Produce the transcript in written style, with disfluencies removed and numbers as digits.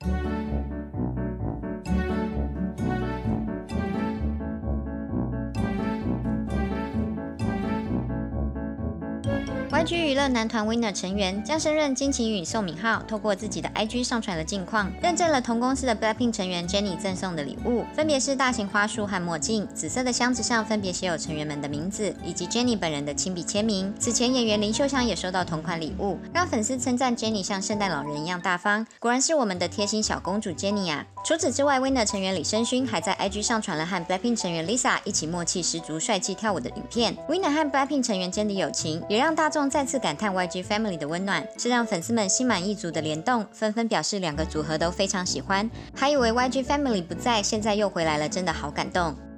YG 娱乐男团 Winner 成员将升任金晴与宋敏浩透过自己的 IG 上传了近况，认证了同公司的 BLACKPINK 成员 Jennie 赠送的礼物，分别是大型花束和墨镜，紫色的箱子上分别写有成员们的名字，以及 Jennie 本人的亲笔签名。此前演员林秀香也收到同款礼物，让粉丝称赞 Jennie 像圣诞老人一样大方，果然是我们的贴心小公主 Jennie 啊！除此之外 ，Winner 成员李升勋还在 IG 上传了和 BLACKPINK 成员 Lisa 一起默契十足、帅气跳舞的影片。Winner 和 BLACKPINK 成员间的友情，也让大众再次感叹 YG Family 的温暖，是让粉丝们心满意足的联动，纷纷表示两个组合都非常喜欢，还以为 YG Family 不在，现在又回来了，真的好感动。